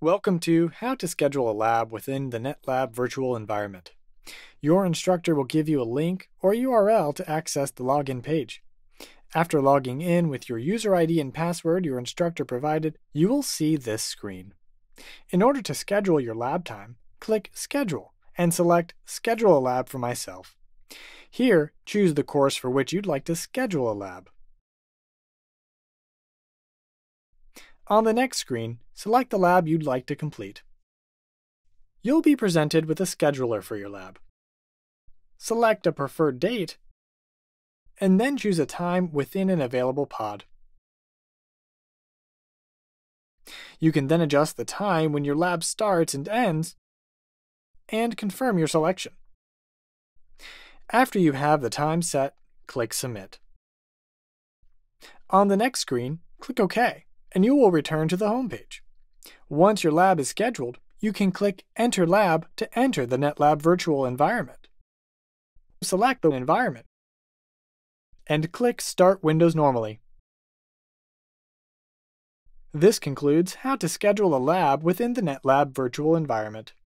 Welcome to How to Schedule a Lab within the NetLab virtual environment. Your instructor will give you a link or URL to access the login page. After logging in with your user ID and password your instructor provided, you will see this screen. In order to schedule your lab time, click Schedule and select Schedule a Lab for myself. Here, choose the course for which you'd like to schedule a lab. On the next screen, select the lab you'd like to complete. You'll be presented with a scheduler for your lab. Select a preferred date, and then choose a time within an available pod. You can then adjust the time when your lab starts and ends, and confirm your selection. After you have the time set, click Submit. On the next screen, click OK, and you will return to the home page. Once your lab is scheduled, you can click Enter Lab to enter the NetLab virtual environment. Select the environment and click Start Windows Normally. This concludes how to schedule a lab within the NetLab virtual environment.